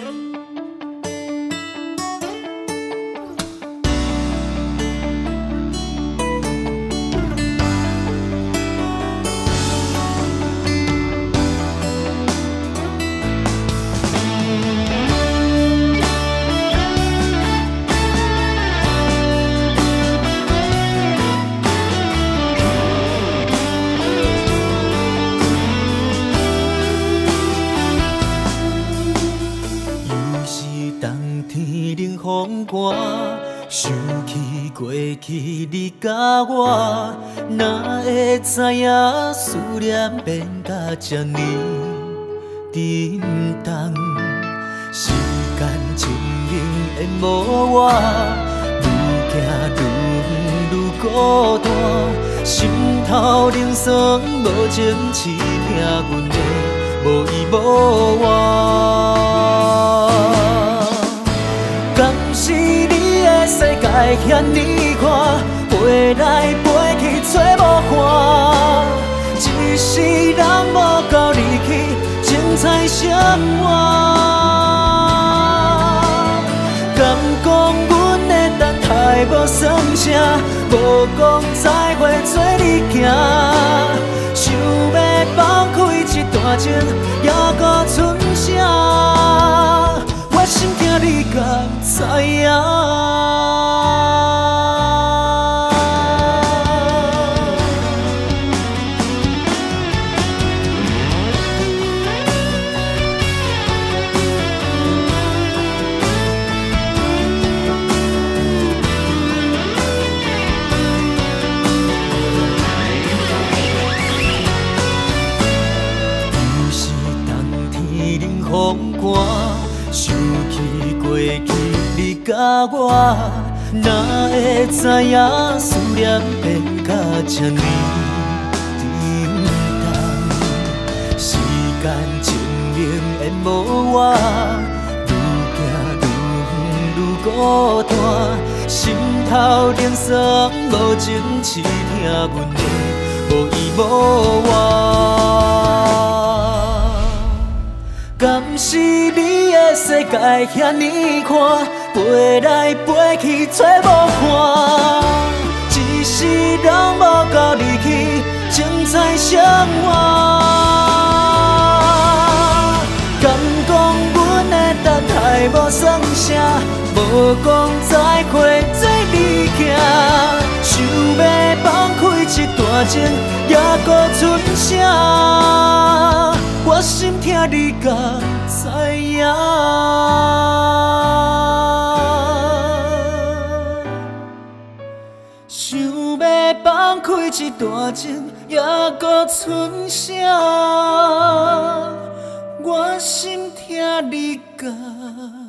风寒，想起过去你甲我，哪会知影思念变甲这呢沉重？时间情形淹没我，愈行愈远愈孤单，心头冷酸无情刺痛阮的无依无靠。 是你的世界遐尼宽，飞来飞去找无看，一世人无够离去，精彩生活。敢讲阮的等待无算啥，无讲再会做你行，想要放开这段情，还阁剩啥？ 我心痛，你敢知影？又是冬天冷风寒。 想起过去你甲我，哪会知影思念变甲这呢沉重？时间情形淹没我，愈行愈远愈孤单，心头冷酸无情刺痛阮的无依无靠。敢是你的世界遐尼宽，飞来飞去找无看，一世人无够离去，精彩生活。敢讲阮的等待无算啥，无讲再会做你行，想要放开这段情，还阁剩啥？ 我心痛，你敢知影？想要放开这段情，还阁剩啥？我心痛，你敢？